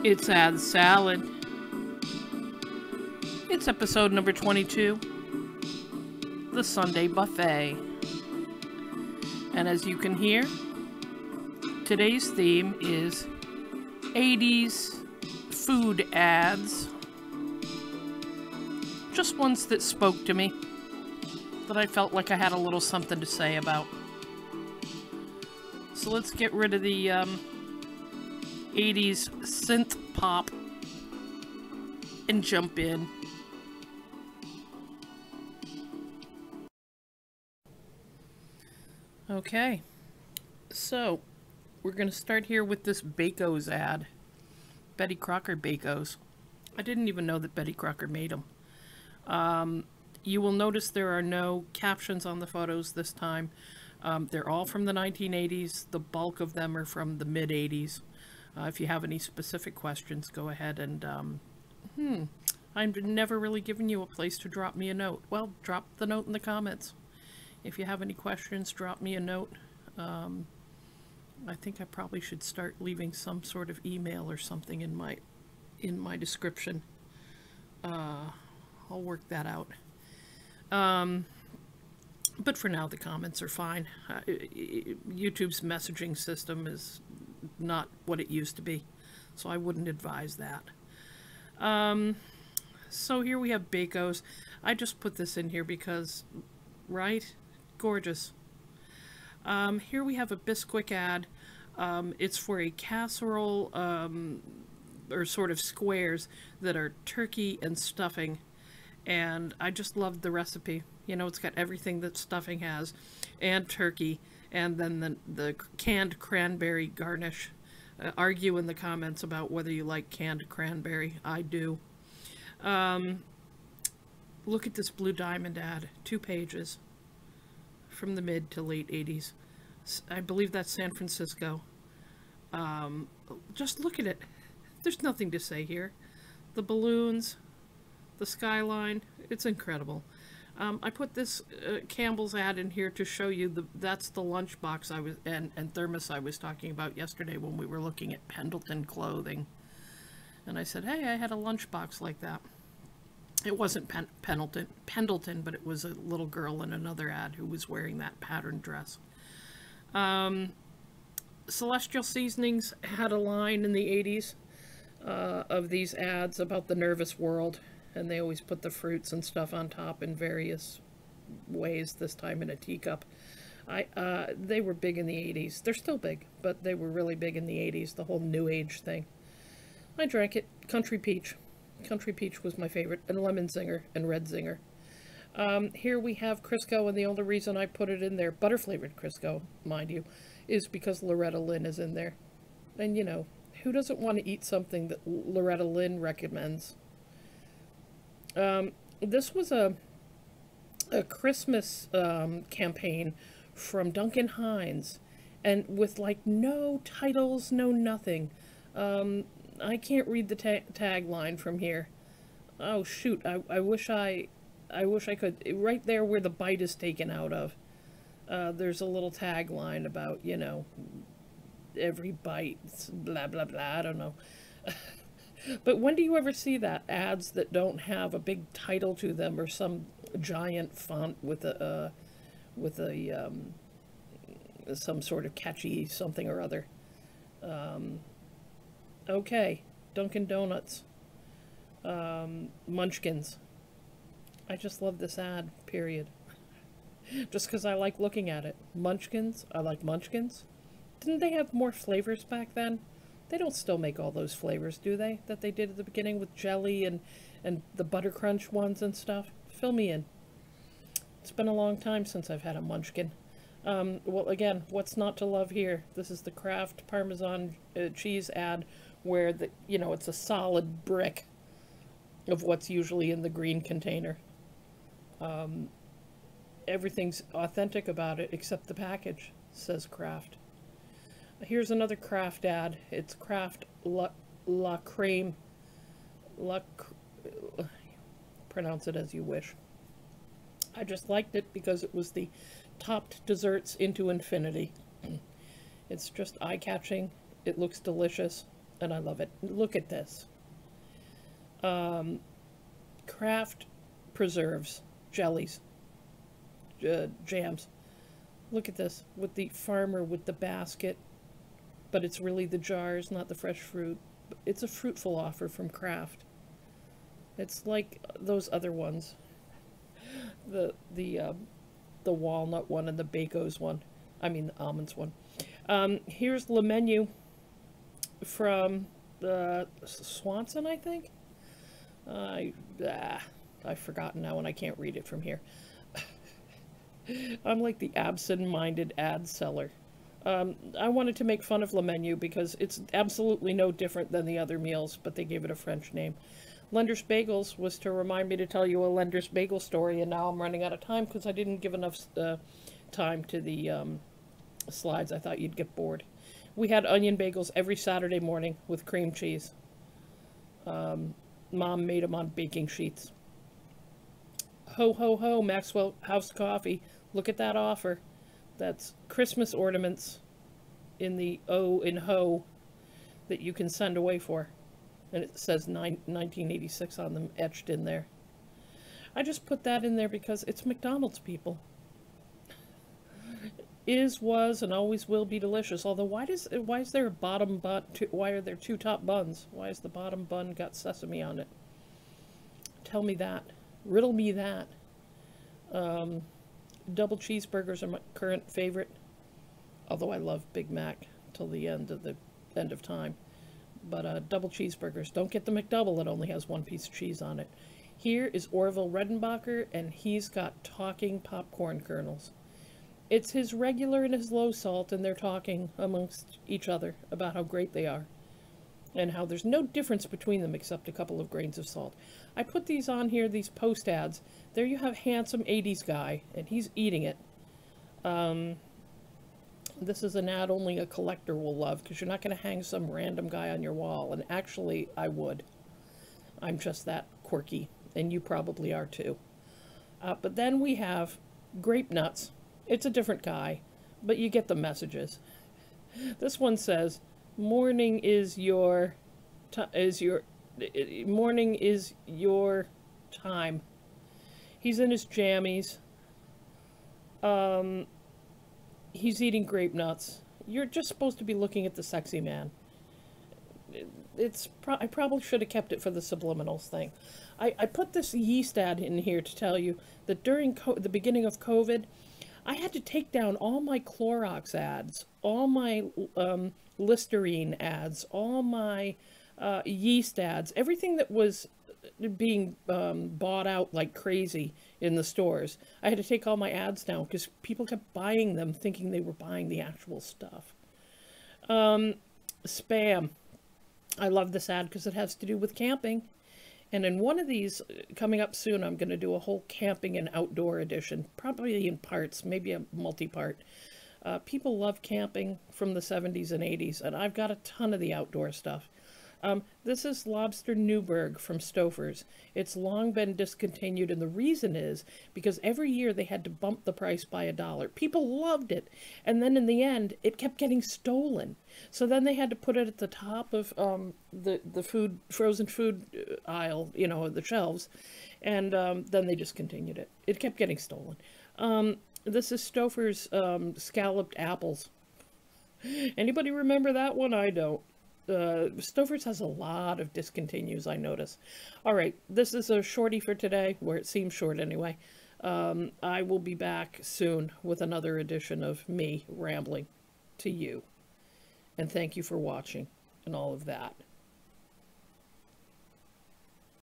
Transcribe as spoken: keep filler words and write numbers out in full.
It's Ad Salad. It's episode number twenty-two, the Sunday Buffet. And as you can hear, today's theme is eighties food ads. Just ones that spoke to me, that I felt like I had a little something to say about. So let's get rid of the um, eighties synth pop and jump in. Okay, so we're going to start here with this Bacos ad. Betty Crocker Bacos. I didn't even know that Betty Crocker made them. Um, you will notice there are no captions on the photos this time. Um, they're all from the nineteen eighties. The bulk of them are from the mid eighties. Uh, if you have any specific questions, go ahead and, um, hmm, I've never really given you a place to drop me a note. Well, drop the note in the comments. If you have any questions, drop me a note. Um, I think I probably should start leaving some sort of email or something in my, in my description. Uh, I'll work that out. Um... But for now, the comments are fine. Uh, YouTube's messaging system is not what it used to be, so I wouldn't advise that. Um, so here we have Bacos. I just put this in here because, right? Gorgeous. Um, here we have a Bisquick ad. Um, it's for a casserole, um, or sort of squares that are turkey and stuffing. And I just loved the recipe. You know, it's got everything that stuffing has, and turkey, and then the, the canned cranberry garnish. Uh, argue in the comments about whether you like canned cranberry. I do. Um, look at this Blue Diamond ad. Two pages. From the mid to late eighties. I believe that's San Francisco. Um, just look at it. There's nothing to say here. The balloons, the skyline, it's incredible. Um, I put this uh, Campbell's ad in here to show you the that's the lunchbox I was and, and thermos I was talking about yesterday when we were looking at Pendleton clothing. And I said, hey, I had a lunchbox like that. It wasn't Pen Pendleton, Pendleton, but it was a little girl in another ad who was wearing that patterned dress. Um, Celestial Seasonings had a line in the eighties uh, of these ads about the nervous world. And they always put the fruits and stuff on top in various ways, this time in a teacup. I uh, they were big in the eighties. They're still big, but they were really big in the eighties, the whole New Age thing. I drank it. Country Peach. Country Peach was my favorite, and Lemon Zinger, and Red Zinger. Um, here we have Crisco, and the only reason I put it in there, butter-flavored Crisco, mind you, is because Loretta Lynn is in there. And, you know, who doesn't want to eat something that Loretta Lynn recommends? Um, this was a, a Christmas um, campaign from Duncan Hines, and with like no titles, no nothing. Um, I can't read the ta tagline from here. Oh shoot! I I wish I, I wish I could. Right there where the bite is taken out of, uh, there's a little tagline about, you know, every bite, blah blah blah. I don't know. But when do you ever see that? Ads that don't have a big title to them or some giant font with a, uh, with a, um, some sort of catchy something or other. Um, okay, Dunkin' Donuts. Um, Munchkins. I just love this ad, period. Just because I like looking at it. Munchkins, I like Munchkins. Didn't they have more flavors back then? They don't still make all those flavors, do they? That they did at the beginning with jelly and, and the Butter Crunch ones and stuff? Fill me in. It's been a long time since I've had a Munchkin. Um, well, again, what's not to love here? This is the Kraft Parmesan uh, cheese ad where, the you know, it's a solid brick of what's usually in the green container. Um, everything's authentic about it except the package, says Kraft. Here's another Kraft ad. It's Kraft La, La Creme. La, pronounce it as you wish. I just liked it because it was the topped desserts into infinity. It's just eye-catching. It looks delicious. and I love it. Look at this. Um, Craft preserves, jellies, uh, jams. Look at this, with the farmer with the basket, but it's really the jars, not the fresh fruit. It's a fruitful offer from Kraft. It's like those other ones, the the uh, the walnut one and the Bakos one. I mean the almonds one. Um, here's the menu from uh, Swanson, I think. Uh, I ah, I've forgotten now, and I can't read it from here. I'm like the absent-minded ad seller. Um, I wanted to make fun of Le Menu because it's absolutely no different than the other meals, but they gave it a French name. Lender's Bagels was to remind me to tell you a Lender's Bagel story, and now I'm running out of time because I didn't give enough uh, time to the um, slides. I thought you'd get bored. We had onion bagels every Saturday morning with cream cheese. Um, Mom made them on baking sheets. Ho, ho, ho, Maxwell House Coffee. Look at that offer. That's Christmas ornaments in the O in ho that you can send away for. And it says nine, nineteen eighty-six on them, etched in there. I just put that in there because it's McDonald's, people. Is, was, and always will be delicious. Although, why does why is there a bottom bun? Two, why are there two top buns? Why has the bottom bun got sesame on it? Tell me that. Riddle me that. Um, double cheeseburgers are my current favorite. Although I love Big Mac till the end of the end of time. But uh, double cheeseburgers. Don't get the McDouble that only has one piece of cheese on it. Here is Orville Redenbacher, and he's got talking popcorn kernels. It's his regular and his low salt, and they're talking amongst each other about how great they are. And how there's no difference between them except a couple of grains of salt. I put these on here, these post ads. There you have handsome eighties guy, and he's eating it. Um, this is an ad only a collector will love, because you're not going to hang some random guy on your wall. And actually, I would. I'm just that quirky, and you probably are too. Uh, but then we have Grape Nuts. It's a different guy, but you get the messages. This one says, morning is your is your morning is your time. He's in his jammies. Um, he's eating grape nuts. You're just supposed to be looking at the sexy man. It's pro I probably should have kept it for the subliminals thing. I, I put this yeast ad in here to tell you that during co the beginning of COVID, I had to take down all my Clorox ads, all my um, Listerine ads, all my uh, yeast ads, everything that was being um, bought out like crazy in the stores. I had to take all my ads down because people kept buying them thinking they were buying the actual stuff. Um, spam. I love this ad because it has to do with camping. And in one of these, coming up soon, I'm going to do a whole camping and outdoor edition, probably in parts, maybe a multi-part. Uh, people love camping from the seventies and eighties, and I've got a ton of the outdoor stuff. Um, this is Lobster Newburgh from Stouffer's. It's long been discontinued, and the reason is because every year they had to bump the price by a dollar. People loved it, and then in the end, it kept getting stolen. So then they had to put it at the top of um, the, the food, frozen food aisle, you know, the shelves, and um, then they discontinued it. It kept getting stolen. Um, this is Stouffer's um, scalloped apples. Anybody remember that one? I don't. Uh, Stouffer's has a lot of discontinues, I notice. All right, this is a shorty for today, where it seems short anyway. Um, I will be back soon with another edition of me rambling to you. And thank you for watching and all of that.